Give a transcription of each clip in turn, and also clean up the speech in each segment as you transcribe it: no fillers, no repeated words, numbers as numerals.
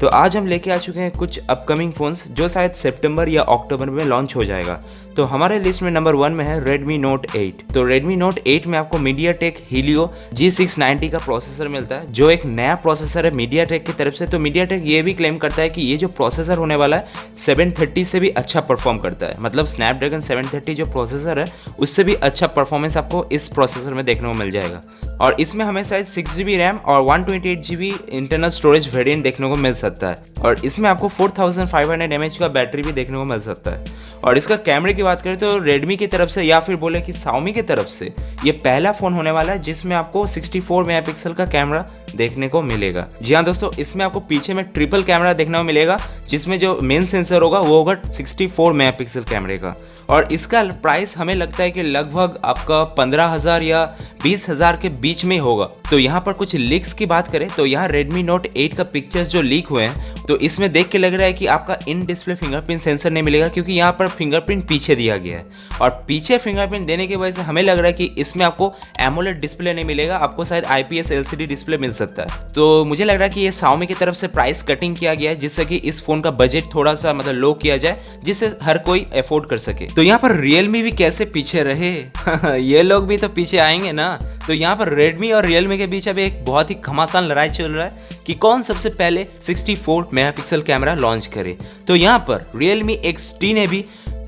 तो आज हम लेके आ चुके हैं कुछ अपकमिंग फ़ोन्स जो शायद सितंबर या अक्टूबर में लॉन्च हो जाएगा। तो हमारे लिस्ट में नंबर 1 में है Redmi Note 8। तो Redmi Note 8 में आपको MediaTek Helio G690 का प्रोसेसर मिलता है, जो एक नया प्रोसेसर है MediaTek की तरफ से। तो MediaTek ये भी क्लेम करता है कि ये जो प्रोसेसर होने वाला है 730 से भी अच्छा परफॉर्म करता है, मतलब स्नैपड्रैगन 730 जो प्रोसेसर है उससे भी अच्छा परफॉर्मेंस आपको इस प्रोसेसर में देखने को मिल जाएगा। और इसमें हमें शायद 6GB रैम और 128GB इंटरनल स्टोरेज वेरिएंट देखने को मिल सकता है। और इसमें आपको 4500 mAh का बैटरी भी देखने को मिल सकता है। और इसका कैमरे की बात करें तो Redmi की तरफ से या फिर बोले कि Xiaomi की तरफ से ये पहला फ़ोन होने वाला है जिसमें आपको 64 मेगापिक्सल का कैमरा देखने को मिलेगा। जी हाँ दोस्तों, इसमें आपको पीछे में ट्रिपल कैमरा देखने को मिलेगा, जिसमें जो मेन सेंसर होगा वो होगा 64 मेगापिक्सल कैमरे का। और इसका प्राइस हमें लगता है कि लगभग आपका 15,000 या 20,000 के बीच में होगा। तो यहाँ पर कुछ लीक्स की बात करें तो यहाँ Redmi Note 8 का पिक्चर्स जो लीक हुए हैं तो इसमें देख के लग रहा है कि आपका इन डिस्प्ले फिंगरप्रिंट सेंसर नहीं मिलेगा, क्योंकि यहाँ पर फिंगरप्रिंट पीछे दिया गया है। और पीछे फिंगरप्रिंट देने की वजह से हमें लग रहा है कि इसमें आपको एमोलेड डिस्प्ले नहीं मिलेगा, आपको शायद IPS LCD डिस्प्ले मिल सकता है। तो मुझे लग रहा है कि ये Xiaomi की तरफ से प्राइस कटिंग किया गया है, जिससे कि इस फोन का बजट थोड़ा सा मतलब लो किया जाए, जिससे हर कोई अफोर्ड कर सके। तो यहाँ पर Realme भी कैसे पीछे रहे ये लोग भी तो पीछे आएंगे ना। तो यहाँ पर Redmi और Realme के बीच अभी एक बहुत ही घमासान लड़ाई चल रहा है कि कौन सबसे पहले 64 मेगापिक्सल कैमरा लॉन्च करे। तो यहाँ पर Realme X ने भी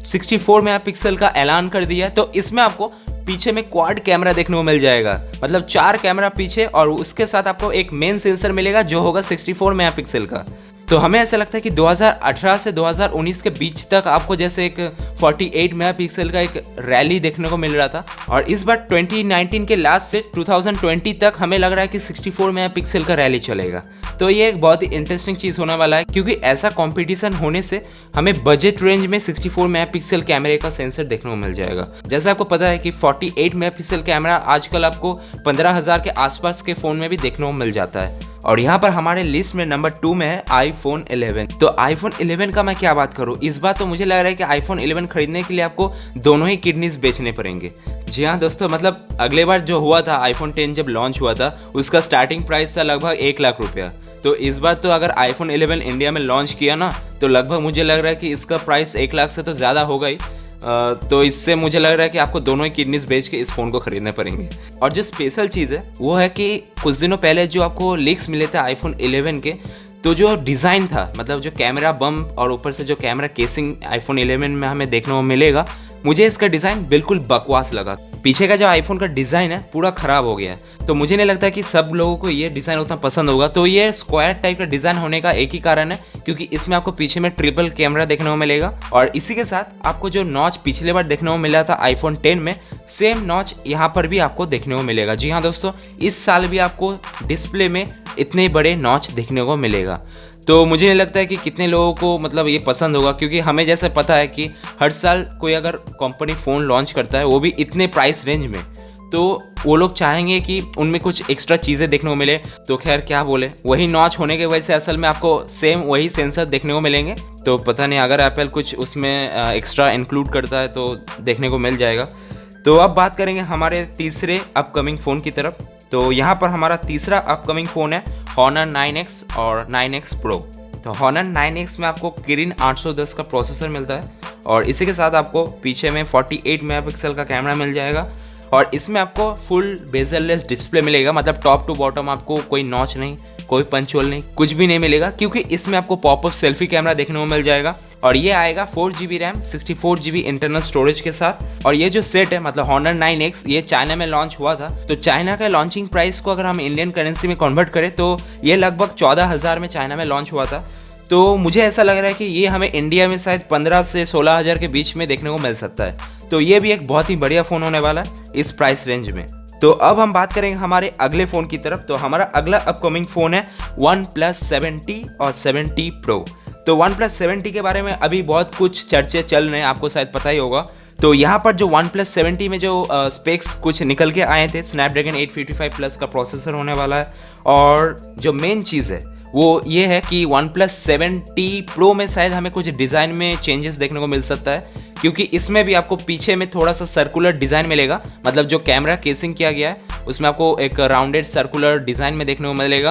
64 मेगापिक्सल का ऐलान कर दिया। तो इसमें आपको पीछे में क्वाड कैमरा देखने को मिल जाएगा, मतलब 4 कैमरा पीछे और उसके साथ आपको एक मेन सेंसर मिलेगा जो होगा 64 मेगापिक्सल का। तो हमें ऐसा लगता है कि 2018 से 2019 के बीच तक आपको जैसे एक 48 मेगापिक्सल का एक रैली देखने को मिल रहा था, और इस बार 2019 के लास्ट से 2020 तक हमें लग रहा है कि 64 मेगापिक्सल का रैली चलेगा। तो ये एक बहुत ही इंटरेस्टिंग चीज़ होने वाला है, क्योंकि ऐसा कंपटीशन होने से हमें बजट रेंज में 64 मेगापिक्सल कैमरे का सेंसर देखने को मिल जाएगा। जैसे आपको पता है कि 48 मेगापिक्सल कैमरा आजकल आपको 15,000 के आसपास के फ़ोन में भी देखने को मिल जाता है। और यहाँ पर हमारे लिस्ट में नंबर 2 में है iPhone 11। तो iPhone 11 का मैं क्या बात करूँ, इस बार तो मुझे लग रहा है कि iPhone 11 खरीदने के लिए आपको दोनों ही किडनीज बेचने पड़ेंगे। जी हाँ दोस्तों, मतलब अगले बार जो हुआ था iPhone 10 जब लॉन्च हुआ था उसका स्टार्टिंग प्राइस था लगभग 1 लाख रुपया। तो इस बार तो अगर iPhone 11 इंडिया में लॉन्च किया ना तो लगभग मुझे लग रहा है कि इसका प्राइस 1 लाख से तो ज़्यादा होगा ही। तो इससे मुझे लग रहा है कि आपको दोनों ही किडनीज बेच के इस फ़ोन को खरीदने पड़ेंगे। और जो स्पेशल चीज़ है वो है कि कुछ दिनों पहले जो आपको लीक्स मिले थे iPhone 11 के, तो जो डिज़ाइन था, मतलब जो कैमरा बम्प और ऊपर से जो कैमरा केसिंग iPhone 11 में हमें देखने को मिलेगा, मुझे इसका डिज़ाइन बिल्कुल बकवास लगा। पीछे का जो आईफोन का डिज़ाइन है पूरा ख़राब हो गया है। तो मुझे नहीं लगता कि सब लोगों को ये डिज़ाइन उतना पसंद होगा। तो ये स्क्वायर टाइप का डिज़ाइन होने का एक ही कारण है, क्योंकि इसमें आपको पीछे में ट्रिपल कैमरा देखने को मिलेगा। और इसी के साथ आपको जो नॉच पिछले बार देखने को मिला था iPhone 10 में, सेम नॉच यहाँ पर भी आपको देखने को मिलेगा। जी हाँ दोस्तों, इस साल भी आपको डिस्प्ले में इतने बड़े नॉच देखने को मिलेगा। तो मुझे नहीं लगता है कि कितने लोगों को मतलब ये पसंद होगा, क्योंकि हमें जैसे पता है कि हर साल कोई अगर कंपनी फ़ोन लॉन्च करता है वो भी इतने प्राइस रेंज में, तो वो लोग चाहेंगे कि उनमें कुछ एक्स्ट्रा चीज़ें देखने को मिले। तो खैर क्या बोले, वही नॉच होने की वजह से असल में आपको सेम वही सेंसर देखने को मिलेंगे। तो पता नहीं अगर एप्पल कुछ उसमें एक्स्ट्रा इंक्लूड करता है तो देखने को मिल जाएगा। तो अब बात करेंगे हमारे तीसरे अपकमिंग फ़ोन की तरफ। तो यहाँ पर हमारा तीसरा अपकमिंग फ़ोन है Honor 9X और 9X Pro। तो Honor 9X में आपको Kirin 810 का प्रोसेसर मिलता है, और इसी के साथ आपको पीछे में 48 मेगापिक्सल का कैमरा मिल जाएगा, और इसमें आपको फुल बेजललेस डिस्प्ले मिलेगा, मतलब टॉप टू बॉटम आपको कोई नॉच नहीं, कोई पंच होल नहीं, कुछ भी नहीं मिलेगा, क्योंकि इसमें आपको पॉपअप सेल्फी कैमरा देखने को मिल जाएगा। और ये आएगा 4GB RAM 64GB internal storage के साथ। और ये जो सेट है मतलब Honor 9X, ये चाइना में लॉन्च हुआ था। तो चाइना का लॉन्चिंग प्राइस को अगर हम इंडियन करेंसी में कन्वर्ट करें तो ये लगभग 14,000 में चाइना में लॉन्च हुआ था। तो मुझे ऐसा लग रहा है कि ये हमें इंडिया में शायद 15 से 16,000 के बीच में देखने को मिल सकता है। तो ये भी एक बहुत ही बढ़िया फ़ोन होने वाला है इस प्राइस रेंज में। तो अब हम बात करेंगे हमारे अगले फ़ोन की तरफ। तो हमारा अगला अपकमिंग फ़ोन है OnePlus 70 और 70 Pro। तो OnePlus 70 के बारे में अभी बहुत कुछ चर्चे चल रहे हैं, आपको शायद पता ही होगा। तो यहाँ पर जो OnePlus 70 में जो स्पेक्स कुछ निकल के आए थे, स्नैपड्रैगन 855+ का प्रोसेसर होने वाला है, और जो मेन चीज़ है वो ये है कि OnePlus 70 Pro में शायद हमें कुछ डिज़ाइन में चेंजेस देखने को मिल सकता है, क्योंकि इसमें भी आपको पीछे में थोड़ा सा सर्कुलर डिज़ाइन मिलेगा, मतलब जो कैमरा केसिंग किया गया है उसमें आपको एक राउंडेड सर्कुलर डिज़ाइन में देखने को मिलेगा।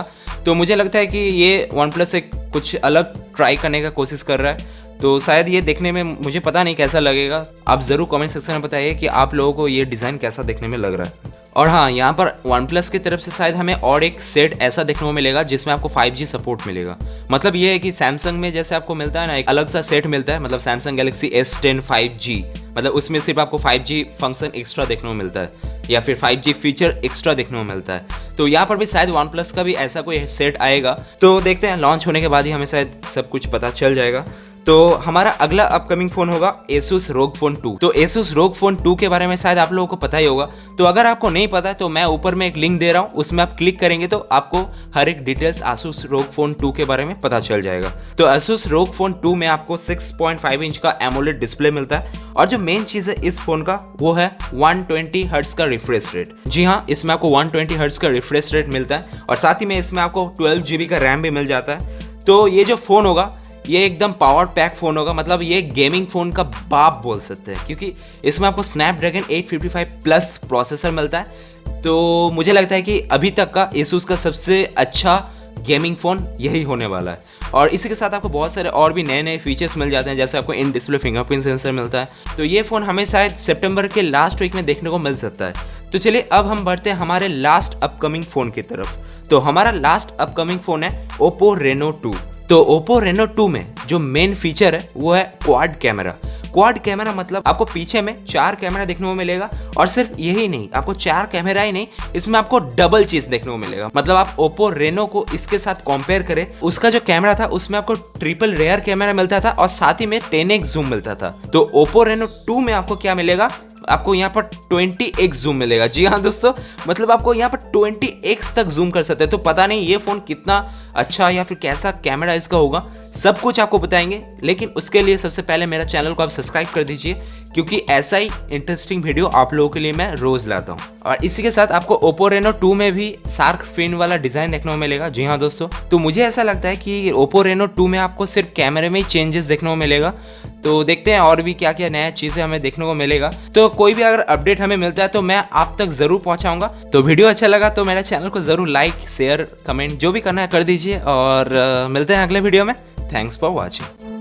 तो मुझे लगता है कि ये वन प्लस एक कुछ अलग ट्राई करने का कोशिश कर रहा है। तो शायद ये देखने में मुझे पता नहीं कैसा लगेगा, आप ज़रूर कमेंट सेक्शन में बताइए कि आप लोगों को ये डिज़ाइन कैसा देखने में लग रहा है। और हाँ, यहाँ पर वन प्लस की तरफ से शायद हमें और एक सेट ऐसा देखने को मिलेगा जिसमें आपको 5G सपोर्ट मिलेगा। मतलब ये है कि सैमसंग में जैसे आपको मिलता है ना एक अलग सा सेट मिलता है, मतलब सैमसंग गैलेक्सी S10 5G, मतलब उसमें सिर्फ आपको 5G फंक्शन एक्स्ट्रा देखने को मिलता है या फिर 5G फीचर एक्स्ट्रा देखने को मिलता है। तो यहाँ पर भी शायद वन प्लस का भी ऐसा कोई सेट आएगा। तो देखते हैं, लॉन्च होने के बाद ही हमें शायद सब कुछ पता चल जाएगा। तो हमारा अगला अपकमिंग फ़ोन होगा Asus ROG Phone 2। तो Asus ROG Phone 2 के बारे में शायद आप लोगों को पता ही होगा। तो अगर आपको नहीं पता तो मैं ऊपर में एक लिंक दे रहा हूँ, उसमें आप क्लिक करेंगे तो आपको हर एक डिटेल्स Asus ROG Phone 2 के बारे में पता चल जाएगा। तो Asus ROG Phone 2 में आपको 6.5 इंच का AMOLED डिस्प्ले मिलता है और जो मेन चीज़ है इस फ़ोन का वो है 120 हर्ट्ज का रिफ्रेश रेट। जी हाँ, इसमें आपको 120 हर्ट्ज का रिफ्रेश रेट मिलता है और साथ ही में इसमें आपको 12 GB का रैम भी मिल जाता है। तो ये जो फ़ोन होगा ये एकदम पावर पैक फ़ोन होगा, मतलब ये गेमिंग फ़ोन का बाप बोल सकते हैं, क्योंकि इसमें आपको स्नैपड्रैगन 855 प्लस प्रोसेसर मिलता है। तो मुझे लगता है कि अभी तक का Asus का सबसे अच्छा गेमिंग फ़ोन यही होने वाला है। और इसी के साथ आपको बहुत सारे और भी नए नए फीचर्स मिल जाते हैं, जैसे आपको इन डिस्प्ले फिंगरप्रिंट सेंसर मिलता है। तो ये फ़ोन हमें शायद सितंबर के लास्ट वीक में देखने को मिल सकता है। तो चलिए अब हम बढ़ते हैं हमारे लास्ट अपकमिंग फ़ोन की तरफ। तो हमारा लास्ट अपकमिंग फ़ोन है Oppo Reno 2। तो Oppo Reno 2 में जो मेन फीचर है वो है क्वाड कैमरा। क्वाड कैमरा मतलब आपको पीछे में 4 कैमरा देखने को मिलेगा और सिर्फ यही नहीं, आपको 4 कैमरा ही नहीं, इसमें आपको डबल चीज देखने को मिलेगा। मतलब आप Oppo Reno को इसके साथ कंपेयर करें, उसका जो कैमरा था उसमें आपको ट्रिपल रेयर कैमरा मिलता था और साथ ही में 10x जूम मिलता था। तो Oppo Reno 2 में आपको क्या मिलेगा, आपको यहाँ पर 20x जूम मिलेगा। जी हाँ दोस्तों, मतलब आपको यहाँ पर 20x तक जूम कर सकते हैं। तो पता नहीं ये फ़ोन कितना अच्छा या फिर कैसा कैमरा इसका होगा, सब कुछ आपको बताएंगे। लेकिन उसके लिए सबसे पहले मेरा चैनल को आप सब्सक्राइब कर दीजिए, क्योंकि ऐसा ही इंटरेस्टिंग वीडियो आप लोगों के लिए मैं रोज़ लाता हूँ। और इसी के साथ आपको Oppo Reno 2 में भी शार्क फिन वाला डिज़ाइन देखने को मिलेगा। जी हाँ दोस्तों, तो मुझे ऐसा लगता है कि Oppo Reno 2 में आपको सिर्फ कैमरे में ही चेंजेस देखने को मिलेगा। तो देखते हैं और भी क्या क्या नया चीज़ें हमें देखने को मिलेगा। तो कोई भी अगर अपडेट हमें मिलता है तो मैं आप तक ज़रूर पहुंचाऊंगा। तो वीडियो अच्छा लगा तो मेरे चैनल को ज़रूर लाइक शेयर कमेंट जो भी करना है कर दीजिए और मिलते हैं अगले वीडियो में। Thanks for watching.